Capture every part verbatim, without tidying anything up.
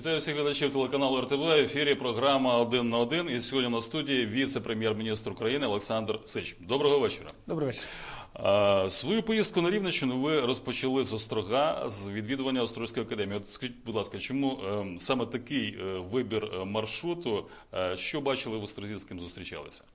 Вітаю всіх глядачів телеканалу РТБ. В ефірі програма «Один на один». І сьогодні на студії віце-прем'єр-міністр України Олександр Сич. Доброго вечора. Добрий вечір. А, свою поїздку на Рівненщину ви розпочали з Острога, з відвідування Острозької академії. От скажіть, будь ласка, чому е, саме такий е, вибір маршруту? Е, що бачили в Острозі, з ким зустрічалися?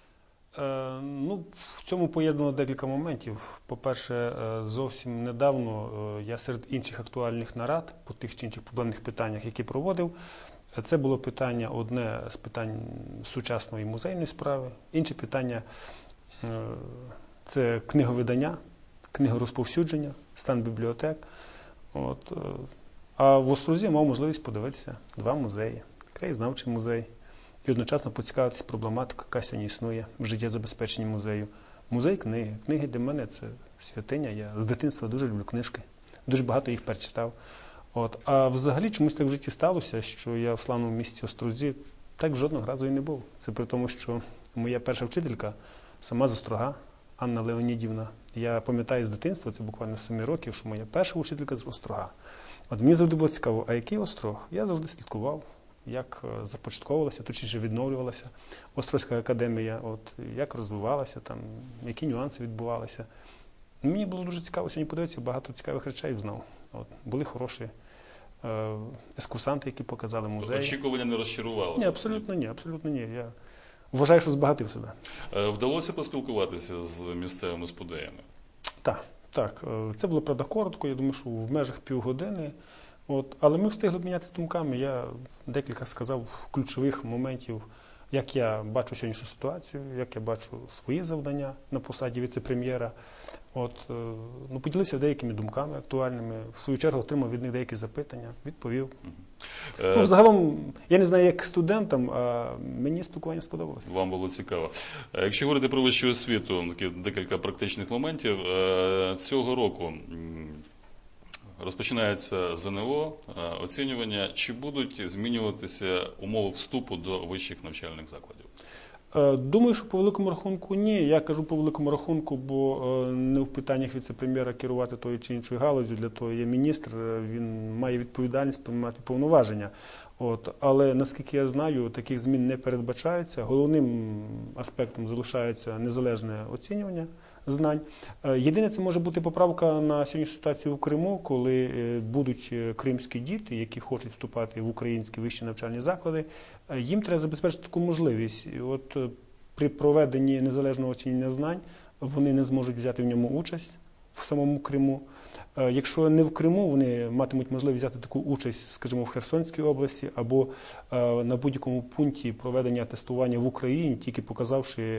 Е, ну, в цьому поєднано декілька моментів. По-перше, е, зовсім недавно е, я серед інших актуальних нарад по тих чи інших проблемних питаннях, які проводив, це було питання, одне з питань сучасної музейної справи, інше питання е, – це книговидання, книгорозповсюдження, стан бібліотек. От, е, а в Острозі мав можливість подивитися два музеї. Краєзнавчий музей. І одночасно поцікавитися проблематикою, яка сьогодні існує в життєзабезпеченні музею. Музей книги. Книги для мене – це святиня. Я з дитинства дуже люблю книжки. Дуже багато їх перечитав. От. А взагалі чомусь так в житті сталося, що я в славному місті Острозі так жодного разу і не був. Це при тому, що моя перша вчителька сама з Острога, Анна Леонідівна. Я пам'ятаю з дитинства, це буквально з семи років, що моя перша вчителька з Острога. От мені завжди було цікаво, а який Острог? Я завжди слідкував, як започатковувалася, точніше відновлювалася Острозька академія, от, як розвивалася, там, які нюанси відбувалися. Мені було дуже цікаво сьогодні подивитися, багато цікавих речей знав. От, були хороші е, екскурсанти, які показали музей. Очікування не розчарували? Ні, абсолютно ні, абсолютно ні. Я вважаю, що збагатив себе. Е, вдалося поспілкуватися з місцевими спудеями? Так, так. Це було, правда, коротко, я думаю, що в межах півгодини. От, але ми встигли обмінятися думками. Я декілька сказав ключових моментів, як я бачу сьогоднішню ситуацію, як я бачу свої завдання на посаді віце-прем'єра. От, ну, поділився деякими думками актуальними, в свою чергу отримав від них деякі запитання, відповів. Е... Ну, взагалом, я не знаю, як студентам, а мені спілкування сподобалося. Вам було цікаво. Якщо говорити про вищу освіту, такі декілька практичних моментів, цього року розпочинається ЗНО, оцінювання. Чи будуть змінюватися умови вступу до вищих навчальних закладів? Думаю, що по великому рахунку ні. Я кажу по великому рахунку, бо не в питаннях віце-прем'єра керувати тою чи іншою галузю, для того є міністр, він має відповідальність, мати повноваження. От. Але, наскільки я знаю, таких змін не передбачається. Головним аспектом залишається незалежне оцінювання знань. Єдине, це може бути поправка на сьогоднішню ситуацію у Криму, коли будуть кримські діти, які хочуть вступати в українські вищі навчальні заклади, їм треба забезпечити таку можливість. От при проведенні незалежного оцінювання знань вони не зможуть взяти в ньому участь в самому Криму. Якщо не в Криму, вони матимуть можливість взяти таку участь, скажімо, в Херсонській області або на будь-якому пункті проведення тестування в Україні, тільки показавши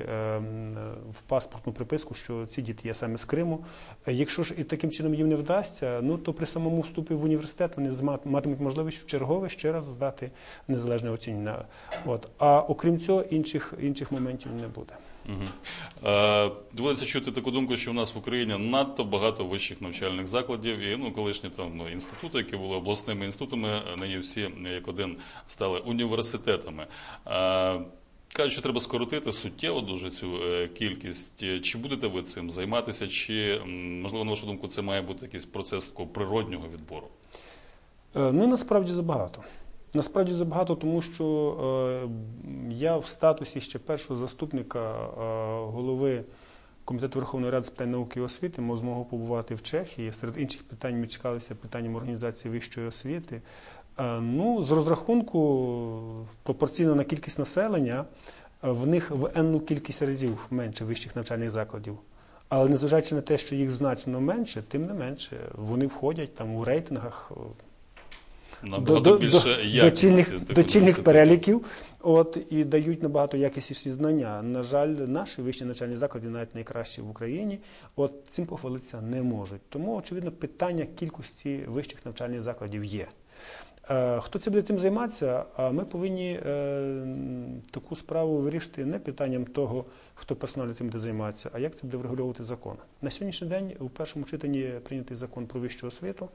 в паспортну приписку, що ці діти є саме з Криму. Якщо ж і таким чином їм не вдасться, ну, то при самому вступі в університет вони матимуть можливість в чергове ще раз здати незалежне оцінювання. От. А окрім цього, інших, інших моментів не буде. Угу. Е, доводиться чути таку думку, що в нас в Україні надто багато вищих навчальних закладів, і ну, колишні там інститути, які були обласними інститутами, нині всі як один стали університетами. Е, кажуть, що треба скоротити суттєво дуже цю е, кількість. Чи будете ви цим займатися, чи, можливо, на вашу думку, це має бути якийсь процес такого природнього відбору? Е, ну, насправді забагато. Насправді забагато, тому що е, я в статусі ще першого заступника е, голови Комітету Верховної Ради з питань науки і освіти мав змогу побувати в Чехії. Серед інших питань ми цікавилися питанням організації вищої освіти. Е, ну, з розрахунку, пропорційно на кількість населення, в них в енну кількість разів менше вищих навчальних закладів. Але незважаючи на те, що їх значно менше, тим не менше, вони входять там у рейтингах До, до, до чільних, до чільних переліків, от, і дають набагато якісніші знання. На жаль, наші вищі навчальні заклади, навіть найкращі в Україні, от, цим похвалитися не можуть. Тому, очевидно, питання кількості вищих навчальних закладів є. Е, хто це буде цим займатися? А ми повинні е, таку справу вирішити не питанням того, хто персонально цим буде займатися, а як це буде врегульовувати закон. На сьогоднішній день у першому читанні прийнятий закон про вищу освіту.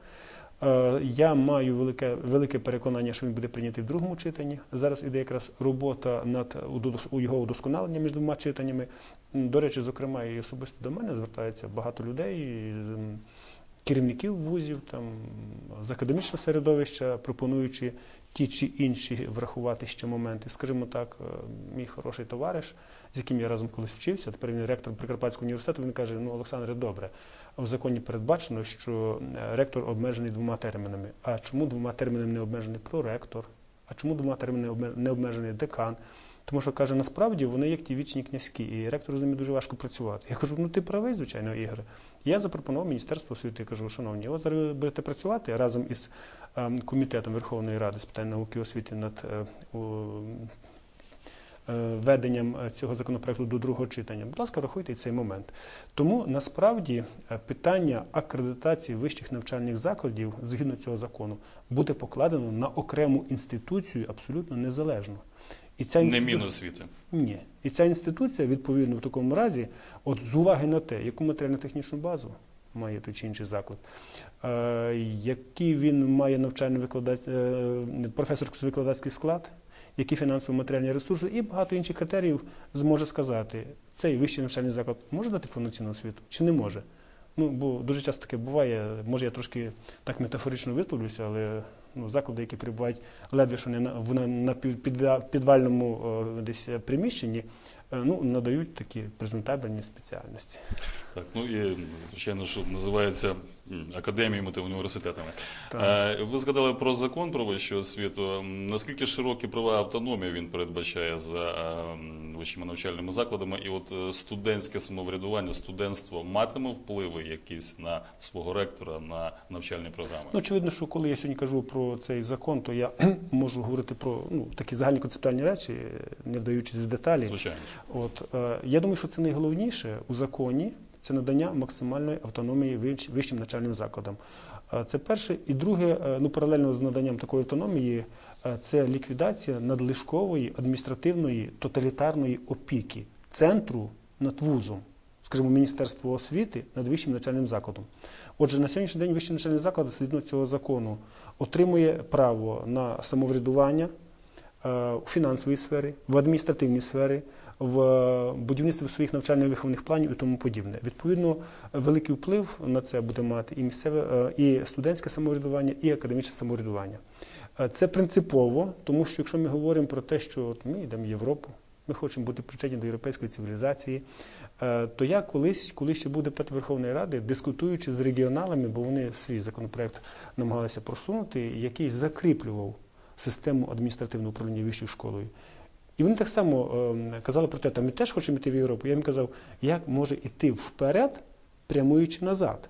Я маю велике, велике переконання, що він буде прийнятий в другому читанні. Зараз іде якраз робота над його удосконаленням між двома читаннями. До речі, зокрема, і особисто до мене звертається багато людей, керівників вузів, там, з академічного середовища, пропонуючи ті чи інші врахувати ще моменти. Скажімо так, мій хороший товариш, з яким я разом колись вчився, тепер він ректор Прикарпатського університету, він каже: ну, Олександре, добре, в законі передбачено, що ректор обмежений двома термінами. А чому двома термінами не обмежений проректор? А чому двома термінами не обмежений декан? Тому що, каже, насправді вони як ті вічні князькі, і ректору з ними дуже важко працювати. Я кажу: ну ти правий, звичайно, Ігор. Я запропонував Міністерству освіти, я кажу: шановні, от зараз ви будете працювати разом із е, Комітетом Верховної Ради з питань науки і освіти над е, у, е, веденням цього законопроекту до другого читання. Будь ласка, врахуйте і цей момент. Тому, насправді, питання акредитації вищих навчальних закладів, згідно цього закону, буде покладено на окрему інституцію абсолютно незалежну. І ця інститу... Не Міносвіти. Ні. І ця інституція, відповідно, в такому разі, от з уваги на те, яку матеріально-технічну базу має той чи інший заклад, е, який він має навчально-викладацький, е, професорсько-викладацький склад, які фінансово-матеріальні ресурси і багато інших критеріїв зможе сказати, цей вищий навчальний заклад може дати повноцінну освіту чи не може. Ну, бо дуже часто таке буває, може я трошки так метафорично висловлюся, але ну, заклади, які перебувають ледве що не на, в, на підвальному о, десь приміщенні, ну, надають такі презентабельні спеціальності. Так, ну і, звичайно, що називається академіями та університетами. Так. Ви згадали про закон про вищу освіту. Наскільки широкі права автономії він передбачає за вищими навчальними закладами? І от студентське самоврядування, студентство матиме впливи якісь на свого ректора, на навчальні програми? Ну, очевидно, що коли я сьогодні кажу про цей закон, то я можу говорити про ну, такі загальні концептуальні речі, не вдаючись в деталі. Звичайно. От, е, я думаю, що це найголовніше у законі – це надання максимальної автономії вищим навчальним закладам. Е, це перше. І друге, е, ну, паралельно з наданням такої автономії, е, це ліквідація надлишкової, адміністративної, тоталітарної опіки центру над вузом, скажімо, Міністерство освіти над вищим навчальним закладом. Отже, на сьогоднішній день вищий навчальний заклад, згідно цього закону, отримує право на самоврядування е, у фінансовій сфері, в адміністративній сфері, в будівництві своїх навчально-виховних планів і тому подібне. Відповідно, великий вплив на це буде мати і місцеве, і студентське самоврядування, і академічне самоврядування. Це принципово, тому що якщо ми говоримо про те, що от ми йдемо в Європу, ми хочемо бути причетні до європейської цивілізації, то я колись, коли ще був депутат Верховної Ради, дискутуючи з регіоналами, бо вони свій законопроект намагалися просунути, який закріплював систему адміністративного управління вищою школою. І вони так само е, казали про те, що ми теж хочемо йти в Європу. Я їм казав, як може йти вперед, прямуючи назад?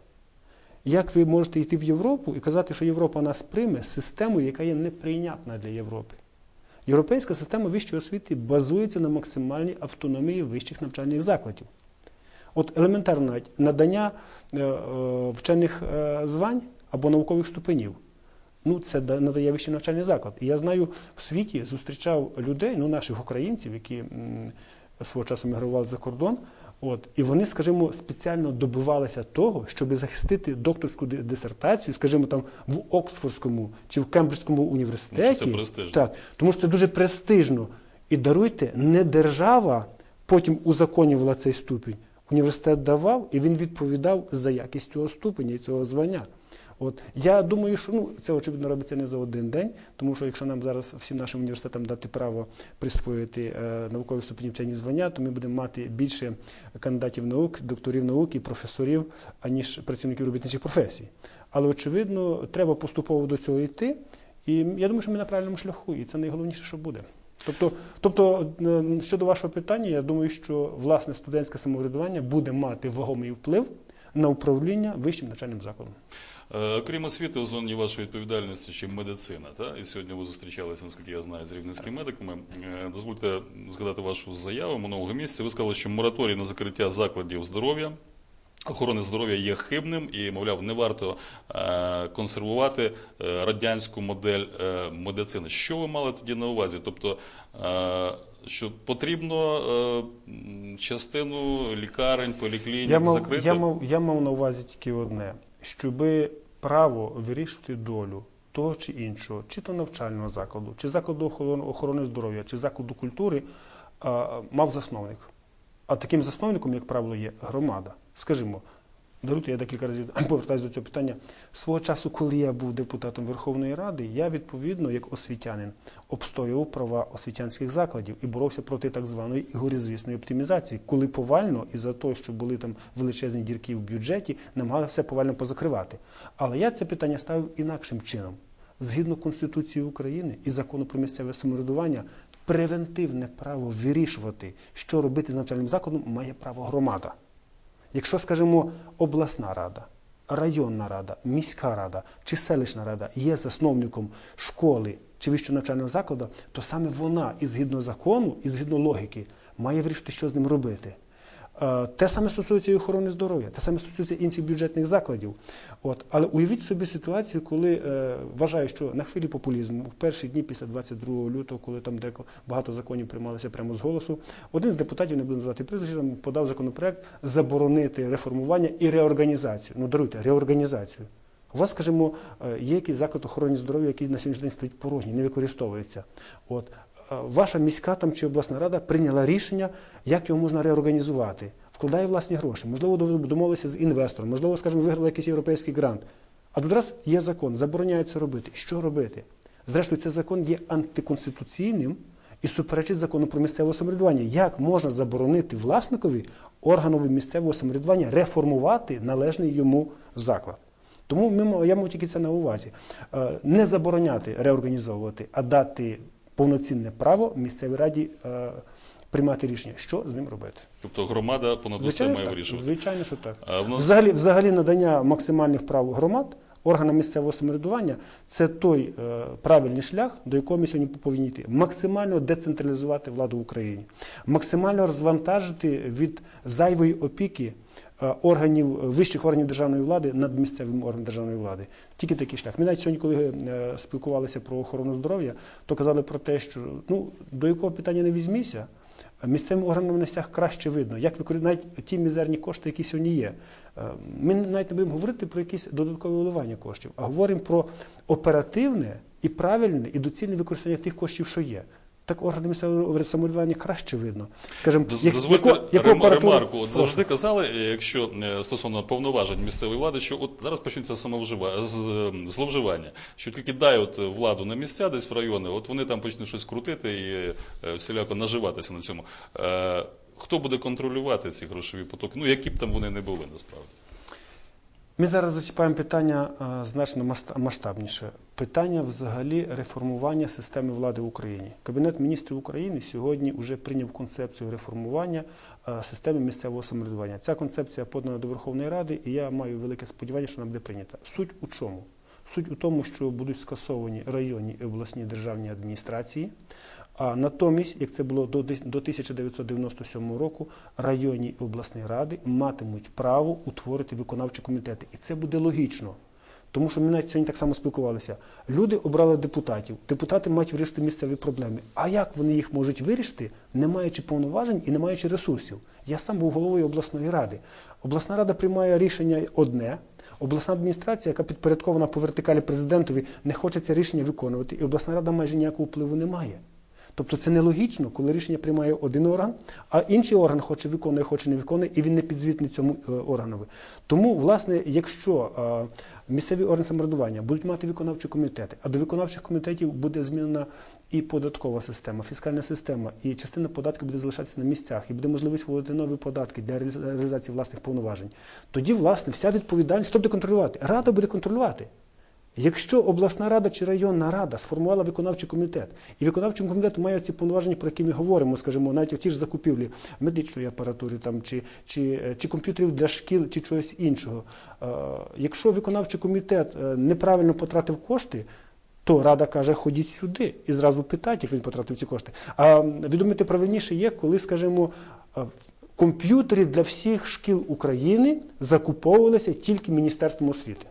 Як ви можете йти в Європу і казати, що Європа нас прийме з системою, яка є неприйнятна для Європи? Європейська система вищої освіти базується на максимальній автономії вищих навчальних закладів. От елементарно надання е, е, вчених е, звань або наукових ступенів. Ну, це надає вищий навчальний заклад. І я знаю, в світі зустрічав людей, ну, наших українців, які м, свого часу мігрували за кордон, от, і вони, скажімо, спеціально добивалися того, щоб захистити докторську дисертацію, скажімо, там, в Оксфордському чи в Кембриджському університеті. Це престижно. Так, тому що це дуже престижно. І даруйте, не держава потім узаконювала цей ступінь. Університет давав, і він відповідав за якість цього ступеня і цього звання. От. Я думаю, що ну, це, очевидно, робиться не за один день, тому що якщо нам зараз всім нашим університетам дати право присвоїти е, наукові ступені вчені звання, то ми будемо мати більше кандидатів наук, докторів наук і професорів, аніж працівників робітничих професій. Але, очевидно, треба поступово до цього йти, і я думаю, що ми на правильному шляху, і це найголовніше, що буде. Тобто, тобто, щодо вашого питання, я думаю, що, власне, студентське самоврядування буде мати вагомий вплив на управління вищим навчальним закладом. Окрім освіти, у зоні вашої відповідальності ще медицина. Та? І сьогодні ви зустрічалися, наскільки я знаю, з рівненськими медиками. Дозвольте згадати вашу заяву минулого місяця. Ви сказали, що мораторій на закриття закладів здоров'я, охорони здоров'я є хибним і, мовляв, не варто е, консервувати е, радянську модель е, медицини. Що ви мали тоді на увазі? Тобто, е, що потрібно е, частину лікарень, поліклінік я мав, закрити? Я мав, я мав на увазі тільки одне. Щоби право вирішувати долю того чи іншого, чи то навчального закладу, чи закладу охорони здоров'я, чи закладу культури, мав засновник. А таким засновником, як правило, є громада. Скажімо, Даруйте, я декілька разів повертаюся до цього питання. Свого часу, коли я був депутатом Верховної Ради, я відповідно, як освітянин, обстоював права освітянських закладів і боровся проти так званої горизвісної оптимізації, коли повально, із-за того, що були там величезні дірки в бюджеті, намагалися все повально позакривати. Але я це питання ставив інакшим чином. Згідно Конституції України і Закону про місцеве самоврядування, превентивне право вирішувати, що робити з навчальним закладом, має право громада. Якщо, скажімо, обласна рада, районна рада, міська рада чи селищна рада є засновником школи чи вищого навчального закладу, то саме вона, і згідно закону, і згідно логіки, має вирішити, що з ним робити. Те саме стосується і охорони здоров'я, те саме стосується інших бюджетних закладів. От. Але уявіть собі ситуацію, коли е, вважаю, що на хвилі популізму, в перші дні після двадцять другого лютого, коли там деко, багато законів приймалися прямо з голосу, один з депутатів, не буду називати прізвище, там подав законопроект заборонити реформування і реорганізацію. Ну, даруйте, реорганізацію. У вас, скажімо, є якийсь заклад охорони здоров'я, який на сьогоднішній день стоїть порожній, не використовується. От. Ваша міська там чи обласна рада прийняла рішення, як його можна реорганізувати. Вкладає власні гроші. Можливо, домовилися з інвестором, можливо, скажімо, виграли якийсь європейський грант. А тут раз є закон, забороняє це робити. Що робити? Зрештою, цей закон є антиконституційним і суперечить закону про місцеве самоврядування. Як можна заборонити власникові органові місцевого самоврядування реформувати належний йому заклад? Тому ми, я мав тільки це на увазі. Не забороняти реорганізовувати, а дати повноцінне право місцевій раді е, приймати рішення, що з ним робити. Тобто громада понад усе має вирішувати? Звичайно, що так. А в нас... взагалі, взагалі надання максимальних прав громад органам місцевого самоврядування – це той е, правильний шлях, до якого ми сьогодні повинні йти. Максимально децентралізувати владу в Україні. Максимально розвантажити від зайвої опіки е, органів, вищих органів державної влади над місцевим органом державної влади. Тільки такий шлях. Ми навіть сьогодні, коли е, спілкувалися про охорону здоров'я, то казали про те, що ну, до якого питання не візьміся, місцевим органам на місцях краще видно, як використовують навіть ті мізерні кошти, які сьогодні є. Ми навіть не будемо говорити про якісь додаткові вливання коштів, а говоримо про оперативне і правильне і доцільне використання тих коштів, що є. Так органи місцевого самоврядування краще видно. Скажімо, як, дозвольте яку, яку рем, оперативну... ремарку. От завжди казали, якщо стосовно повноважень місцевої влади, що от зараз почнеться самовжива... зловживання, що тільки дай от владу на місця, десь в райони, от вони там почнуть щось крутити і всіляко наживатися на цьому. Хто буде контролювати ці грошові потоки? Ну, які б там вони не були, насправді. Ми зараз зачіпаємо питання а, значно масштабніше. Питання взагалі реформування системи влади в Україні. Кабінет міністрів України сьогодні вже прийняв концепцію реформування а, системи місцевого самоврядування. Ця концепція подана до Верховної Ради, і я маю велике сподівання, що вона буде прийнята. Суть у чому? Суть у тому, що будуть скасовані районні і обласні державні адміністрації, а натомість, як це було до тисяча дев'ятсот дев'яносто сьомого року, районні і обласні ради матимуть право утворити виконавчі комітети. І це буде логічно. Тому що ми навіть сьогодні так само спілкувалися. Люди обрали депутатів. Депутати мають вирішити місцеві проблеми. А як вони їх можуть вирішити, не маючи повноважень і не маючи ресурсів? Я сам був головою обласної ради. Обласна рада приймає рішення одне. Обласна адміністрація, яка підпорядкована по вертикалі президентові, не хоче це рішення виконувати. І обласна рада майже ніякого впливу не має. Тобто це нелогічно, коли рішення приймає один орган, а інший орган хоче виконує, хоче не виконує, і він не підзвітний цьому органові. Тому, власне, якщо місцеві органи самоврядування будуть мати виконавчі комітети, а до виконавчих комітетів буде змінена і податкова система, фіскальна система, і частина податків буде залишатися на місцях, і буде можливість вводити нові податки для реалізації власних повноважень, тоді, власне, вся відповідальність, хто буде контролювати? Рада буде контролювати. Якщо обласна рада чи районна рада сформувала виконавчий комітет, і виконавчий комітет має ці повноваження, про які ми говоримо, скажімо, навіть в ті ж закупівлі медичної апаратури, там, чи, чи, чи комп'ютерів для шкіл, чи чогось іншого. Якщо виконавчий комітет неправильно потратив кошти, то рада каже, ходіть сюди і зразу питають, як він потратив ці кошти. А відомити правильніше є, коли, скажімо, комп'ютери для всіх шкіл України закуповувалися тільки Міністерством освіти.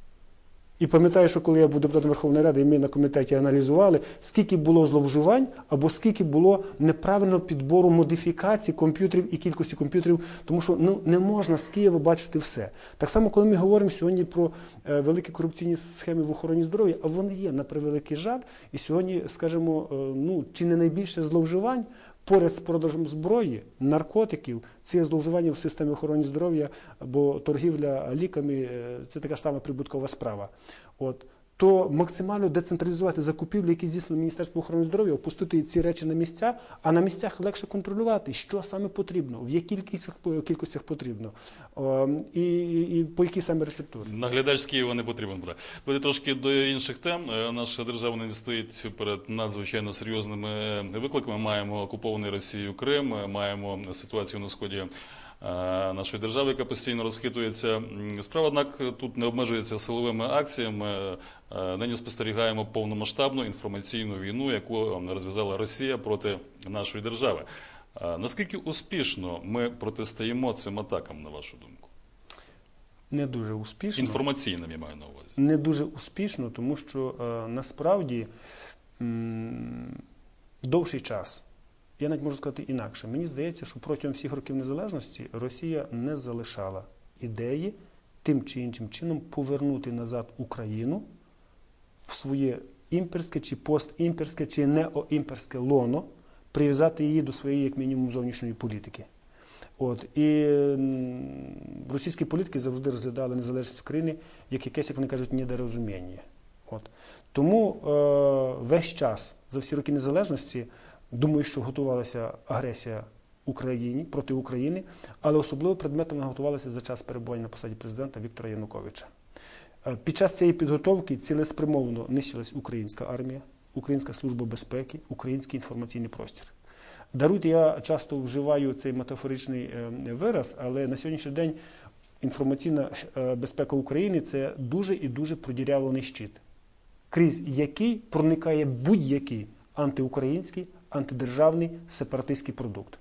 І пам'ятаю, що коли я був депутатом Верховної Ради, і ми на комітеті аналізували, скільки було зловживань, або скільки було неправильного підбору модифікацій комп'ютерів і кількості комп'ютерів, тому що ну, не можна з Києва бачити все. Так само, коли ми говоримо сьогодні про е, великі корупційні схеми в охороні здоров'я, а вони є, на превеликий жаль, і сьогодні, скажімо, е, ну, чи не найбільше зловживань поряд з продажем зброї, наркотиків, це є зловживання в системі охорони здоров'я, бо торгівля ліками – це така ж сама прибуткова справа. От. То максимально децентралізувати закупівлі, які здійснює Міністерство охорони здоров'я, опустити ці речі на місця, а на місцях легше контролювати, що саме потрібно, в яких кількостях, кількостях потрібно, о, і, і, і по якій саме рецептурі. Наглядач з Києва не потрібен буде. Давайте трошки до інших тем. Наша держава не стоїть перед надзвичайно серйозними викликами. Маємо окупований Росією Крим, маємо ситуацію на сході нашої держави, яка постійно розхитується. Справа, однак, тут не обмежується силовими акціями. Нині спостерігаємо повномасштабну інформаційну війну, яку розв'язала Росія проти нашої держави. Наскільки успішно ми протистоїмо цим атакам, на вашу думку? Не дуже успішно. Інформаційним, я маю на увазі. Не дуже успішно, тому що е, насправді м, довший час, я навіть можу сказати інакше, мені здається, що протягом всіх років незалежності Росія не залишала ідеї тим чи іншим чином повернути назад Україну в своє імперське чи постімперське чи неоімперське лоно, прив'язати її до своєї, як мінімум, зовнішньої політики. От. І російські політики завжди розглядали незалежність України як якесь, як вони кажуть, недорозуміння. От. Тому е, весь час, за всі роки незалежності, думаю, що готувалася агресія Україні, проти України, але особливо предметом вона готувалася за час перебування на посаді президента Віктора Януковича. Під час цієї підготовки цілеспрямовано нищилась українська армія, Українська служба безпеки, український інформаційний простір. Даруйте, я часто вживаю цей метафоричний вираз, але на сьогоднішній день інформаційна безпека України – це дуже і дуже продірявлений щит, крізь який проникає будь-який антиукраїнський, антидержавний, сепаратистський продукт.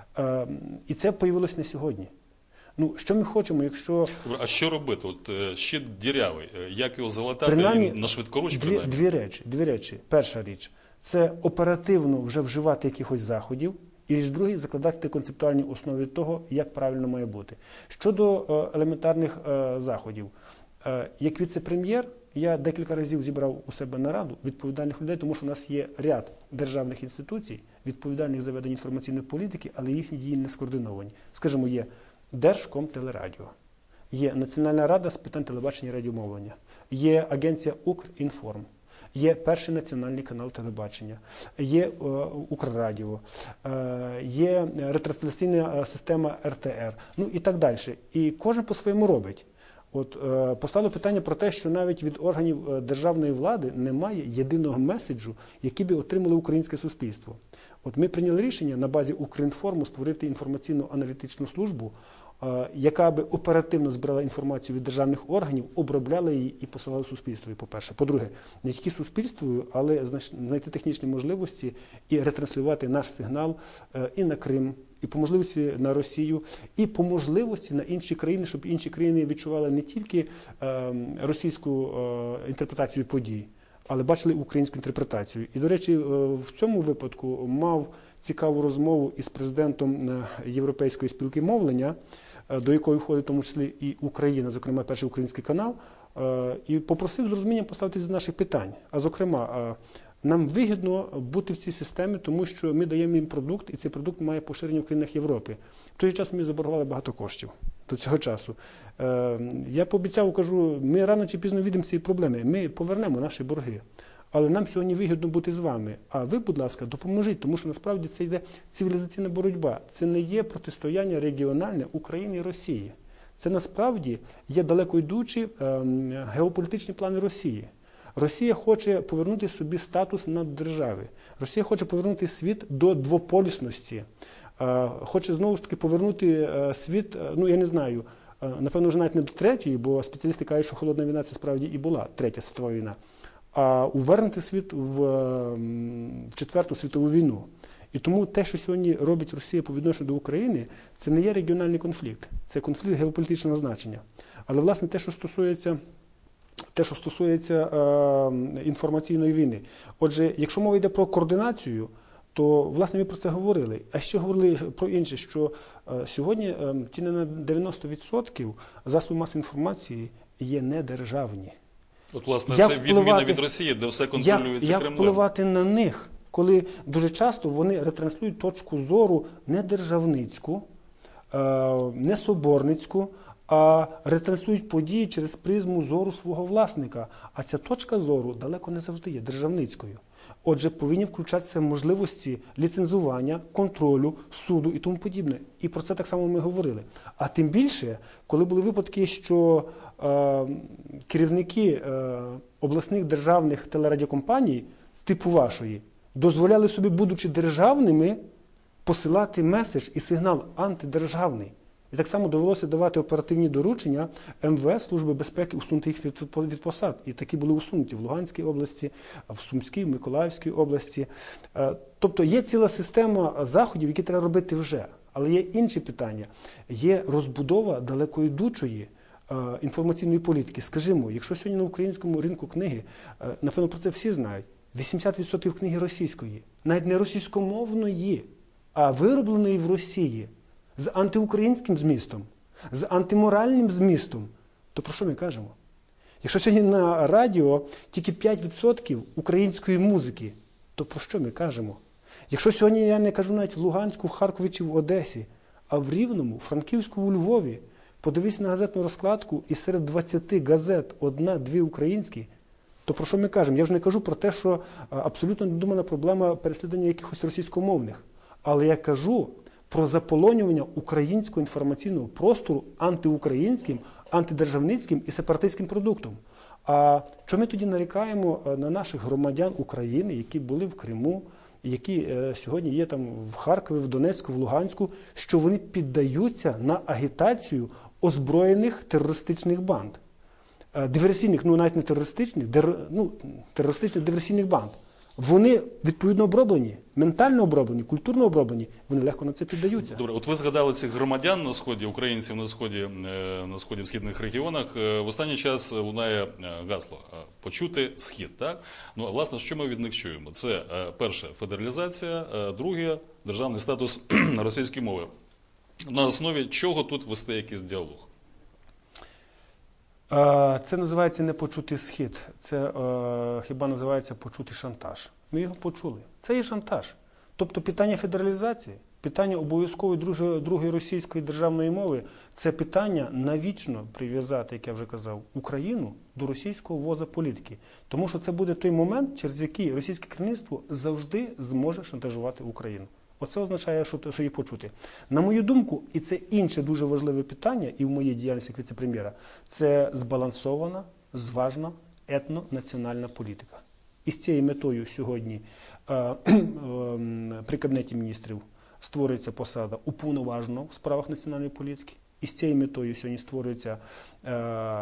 І це появилось не сьогодні. Ну, що ми хочемо, якщо... А що робити? От щит дірявий, як його залатати принаймні, на швидкоруч? Дві, дві речі, дві речі. Перша річ – це оперативно вже вживати якихось заходів, і річ другий – закладати концептуальні основи того, як правильно має бути. Щодо е, елементарних е, заходів, е, як віце-прем'єр, я декілька разів зібрав у себе нараду відповідальних людей, тому що у нас є ряд державних інституцій, відповідальних за ведення інформаційної політики, але їхні дії не скоординовані. Скажімо, є Держкомтелерадіо, є Національна рада з питань телебачення і радіомовлення, є агенція Укрінформ, є Перший національний канал телебачення, є е, Укррадіо, е, є ретрансляційна система Р Т Р, ну і так далі. І кожен по-своєму робить. От е, постало питання про те, що навіть від органів державної влади немає єдиного меседжу, який би отримало українське суспільство. От ми прийняли рішення на базі Укрінформу створити інформаційно-аналітичну службу, е, яка би оперативно збирала інформацію від державних органів, обробляла її і посилала суспільству, по-перше. По-друге, не тільки суспільству, але знайти технічні можливості і ретранслювати наш сигнал е, і на Крим, і по можливості на Росію, і по можливості на інші країни, щоб інші країни відчували не тільки е, російську е, інтерпретацію подій, але бачили українську інтерпретацію. І, до речі, в цьому випадку мав цікаву розмову із президентом Європейської спілки мовлення, до якої входить в тому числі і Україна, зокрема Перший український канал, і попросив з розумінням поставитися до наших питань. А зокрема, нам вигідно бути в цій системі, тому що ми даємо їм продукт, і цей продукт має поширення в країнах Європи. В той же час ми заборгували багато коштів до цього часу. Я пообіцяв, кажу, ми рано чи пізно відемо ці проблеми, ми повернемо наші борги. Але нам сьогодні вигідно бути з вами. А ви, будь ласка, допоможіть, тому що насправді це йде цивілізаційна боротьба. Це не є протистояння регіональне України і Росії. Це насправді є далеко йдучі геополітичні плани Росії. Росія хоче повернути собі статус наддержави. Росія хоче повернути світ до двополісності. Хоче знову ж таки повернути світ, ну я не знаю, напевно вже навіть не до третьої, бо спеціалісти кажуть, що холодна війна це справді і була, третя світова війна, а увернути світ в, в Четверту світову війну. І тому те, що сьогодні робить Росія по відношенню до України, це не є регіональний конфлікт, це конфлікт геополітичного значення. Але, власне, те, що стосується Те, що стосується е, інформаційної війни. Отже, якщо мова йде про координацію, то, власне, ми про це говорили. А ще говорили про інше, що е, сьогодні е, ті на дев'яносто відсотків засобів масової інформації є недержавні. От, власне, як це впливати, відміна від Росії, де все контролюється як, Кремлем. Як впливати на них коли дуже часто вони ретранслюють точку зору не державницьку, не соборницьку, а ретранслюють події через призму зору свого власника. А ця точка зору далеко не завжди є державницькою. Отже, повинні включатися можливості ліцензування, контролю, суду і тому подібне. І про це так само ми говорили. А тим більше, коли були випадки, що е, керівники е, обласних державних телерадіокомпаній, типу вашої, дозволяли собі, будучи державними, посилати меседж і сигнал антидержавний. І так само довелося давати оперативні доручення ем ве ес, Служби безпеки, усунути їх від, від посад. І такі були усунуті в Луганській області, в Сумській, в Миколаївській області. Тобто є ціла система заходів, які треба робити вже. Але є інші питання. Є розбудова далекоідучої інформаційної політики. Скажімо, якщо сьогодні на українському ринку книги, напевно, про це всі знають, вісімдесят відсотків книги російської, навіть не російськомовної, а виробленої в Росії, з антиукраїнським змістом, з антиморальним змістом, то про що ми кажемо? Якщо сьогодні на радіо тільки п'ять відсотків української музики, то про що ми кажемо? Якщо сьогодні я не кажу навіть в Луганську, в Харкові чи в Одесі, а в Рівному, в Франківську, у Львові, подивись на газетну розкладку, і серед двадцяти газет одна-дві українські, то про що ми кажемо? Я вже не кажу про те, що абсолютно недумана проблема переслідування якихось російськомовних. Але я кажу про заполонювання українського інформаційного простору антиукраїнським, антидержавницьким і сепаратистським продуктом. А що ми тоді нарікаємо на наших громадян України, які були в Криму, які е, сьогодні є там в Харкові, в Донецьку, в Луганську, що вони піддаються на агітацію озброєних терористичних банд? Е, диверсійних, ну навіть не терористичних, дер, ну, терористичних диверсійних банд. Вони відповідно оброблені, ментально оброблені, культурно оброблені, вони легко на це піддаються. Добре, от ви згадали цих громадян на Сході, українців на Сході, на Сході, в східних регіонах. В останній час лунає гасло «Почути Схід». Так? Ну, а власне, що ми від них чуємо? Це, перше, федералізація, друге, державний статус російської мови. На основі чого тут вести якийсь діалог? Це називається не почути схід, це е, хіба називається почути шантаж. Ми його почули. Це є шантаж. Тобто питання федералізації, питання обов'язкової другої, другої російської державної мови – це питання навічно прив'язати, як я вже казав, Україну до російського воза політики. Тому що це буде той момент, через який російське керівництво завжди зможе шантажувати Україну. Оце означає, що, що їх почути. На мою думку, і це інше дуже важливе питання, і в моїй діяльності як віце-прем'єра, це збалансована, зважна етнонаціональна політика. І з цією метою сьогодні е, е, при Кабінеті міністрів створюється посада уповноваженого в справах національної політики. І з цією метою сьогодні створюється е,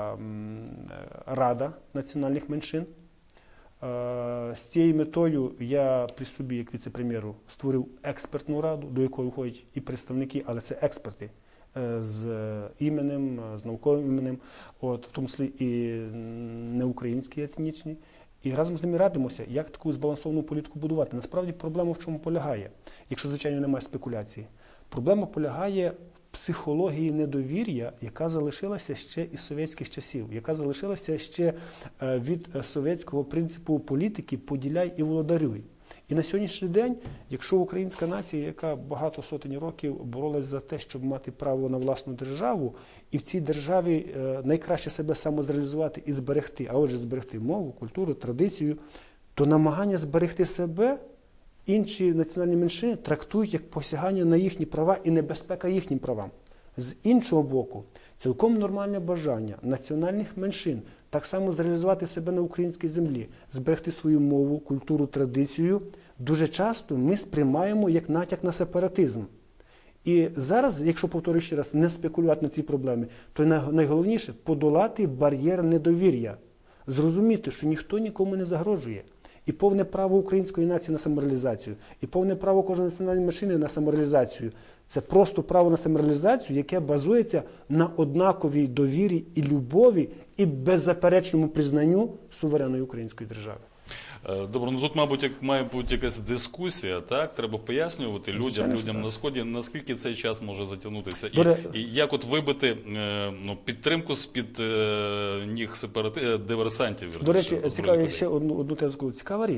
Рада національних меншин. З цією метою я при собі, як віце-прем'єру, створив експертну раду, до якої входять і представники, але це експерти з іменем, з науковим іменем, от, в тому числі і неукраїнські етнічні. І разом з ними радимося, як таку збалансовану політику будувати. Насправді проблема в чому полягає, якщо, звичайно, немає спекуляції. Проблема полягає в психології недовір'я, яка залишилася ще із совєтських часів, яка залишилася ще від совєтського принципу політики «поділяй і володарюй». І на сьогоднішній день, якщо українська нація, яка багато сотень років боролась за те, щоб мати право на власну державу, і в цій державі найкраще себе самозреалізувати і зберегти, а отже зберегти мову, культуру, традицію, то намагання зберегти себе інші національні меншини трактують як посягання на їхні права і небезпека їхнім правам. З іншого боку, цілком нормальне бажання національних меншин так само зреалізувати себе на українській землі, зберегти свою мову, культуру, традицію, дуже часто ми сприймаємо як натяк на сепаратизм. І зараз, якщо, повторюю ще раз, не спекулювати на ці проблеми, то найголовніше – подолати бар'єр недовір'я, зрозуміти, що ніхто нікому не загрожує. І повне право української нації на самореалізацію, і повне право кожної національної меншини на самореалізацію. Це просто право на самореалізацію, яке базується на однаковій довірі і любові, і беззаперечному признанню суверенної української держави. Добре, ну тут, мабуть, як має бути якась дискусія, так? Треба поясняти людям, Звичайно, людям на Сході, наскільки цей час може затягнутися. Доре... І, і як от вибити ну, підтримку з-під ніг сепарати... диверсантів. До речі, цікаво, ще одну, одну тезу. Цікава річ.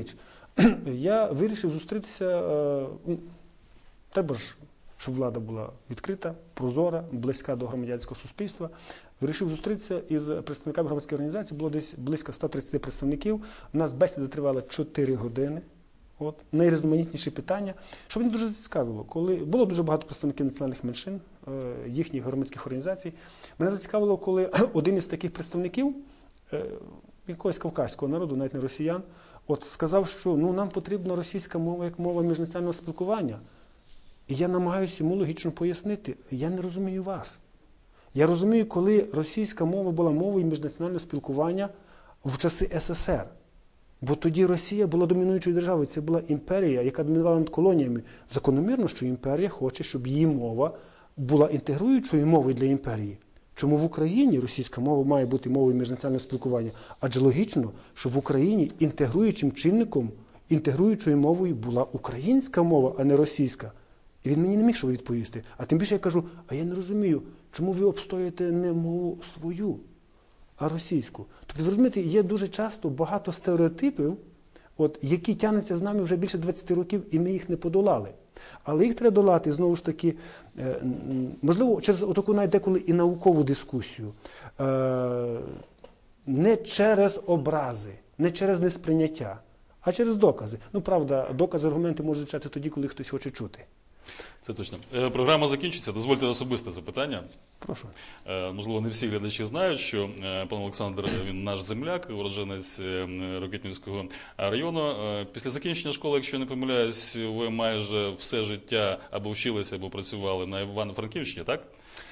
Я вирішив зустрітися, е, ну, треба ж, щоб влада була відкрита, прозора, близька до громадянського суспільства. Вирішив зустрітися із представниками громадської організації, було десь близько ста тридцяти представників. У нас бесіда тривала чотири години. От, найрізноманітніші питання. Що мене дуже зацікавило, коли було дуже багато представників національних меншин, е, їхніх громадських організацій. Мене зацікавило, коли один із таких представників е, якогось кавказького народу, навіть не росіян, от сказав, що ну, нам потрібна російська мова як мова міжнаціонального спілкування. І я намагаюся йому логічно пояснити, я не розумію вас. Я розумію, коли російська мова була мовою міжнаціонального спілкування в часи ес ес ер. Бо тоді Росія була домінуючою державою, це була імперія, яка домінувала над колоніями. Закономірно, що імперія хоче, щоб її мова була інтегруючою мовою для імперії. Чому в Україні російська мова має бути мовою міжнаціонального спілкування? Адже логічно, що в Україні інтегруючим чинником, інтегруючою мовою була українська мова, а не російська. І він мені не міг що відповісти. А тим більше я кажу, а я не розумію, чому ви обстоюєте не мову свою, а російську. Тобто, ви розумієте, є дуже часто багато стереотипів, от, які тягнуться з нами вже більше двадцяти років, і ми їх не подолали. Але їх треба долати, знову ж таки, е, можливо, через отаку навіть деколи і наукову дискусію. Е, не через образи, не через несприйняття, а через докази. Ну, правда, докази, аргументи можуть звучати тоді, коли хтось хоче чути. Це точно. Е, Програма закінчиться. Дозвольте особисте запитання. Прошу. Е, Можливо, не всі глядачі знають, що е, пан Олександр, він наш земляк, уродженець е, Рокитнівського району. Е, Після закінчення школи, якщо я не помиляюсь, ви майже все життя або вчилися, або працювали на Івано-Франківщині, так?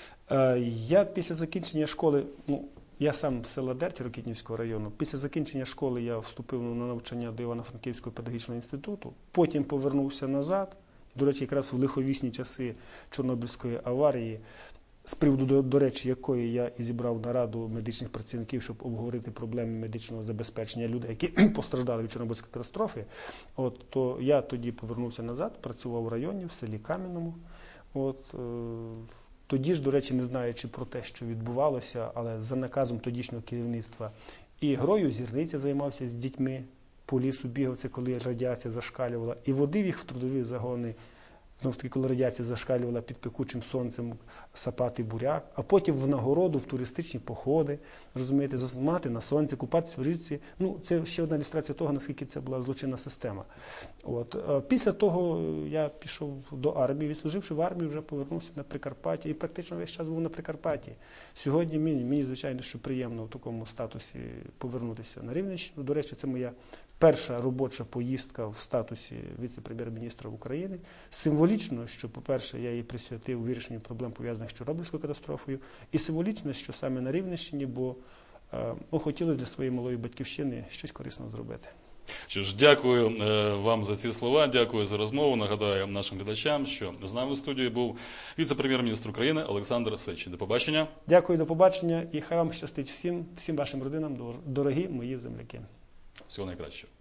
Е, Я після закінчення школи, ну, я сам з села Дерті Рокитнівського району. Після закінчення школи я вступив на навчання до Івано-Франківського педагогічного інституту, потім повернувся назад. До речі, якраз в лиховісні часи Чорнобильської аварії, з приводу, до, до речі, якої я і зібрав нараду медичних працівників, щоб обговорити проблеми медичного забезпечення людей, які постраждали від Чорнобильської катастрофи, от, то я тоді повернувся назад, працював в районі, в селі Кам'яному. От, е, тоді ж, до речі, не знаючи про те, що відбувалося, але за наказом тодішнього керівництва і грою зірниця займався з дітьми, по лісу бігав, це коли радіація зашкалювала, і водив їх в трудові загони, знову ж таки, коли радіація зашкалювала під пекучим сонцем сапати буряк, а потім в нагороду, в туристичні походи, розумієте, засмати на сонці, купатися в річці. Ну, це ще одна ілюстрація того, наскільки це була злочинна система. От. Після того я пішов до армії, відслуживши в армії, вже повернувся на Прикарпаття і практично весь час був на Прикарпатті. Сьогодні мені, мені звичайно, що приємно в такому статусі повернутися на Рівненщину. До речі, це моя перша робоча поїздка в статусі віце-прем'єр-міністра України. Символічно, що, по-перше, я її присвятив вирішенню проблем, пов'язаних з Чорнобильською катастрофою, і символічно, що саме на Рівненщині, бо е, ну, хотілося для своєї малої батьківщини щось корисного зробити. Що ж, дякую е, вам за ці слова, дякую за розмову. Нагадаю нашим глядачам, що з нами в студії був віце-прем'єр-міністр України Олександр Сич. До побачення. Дякую, до побачення, і хай вам щастить всім, всім вашим родинам, дорогі мої земляки. Всього найкращого.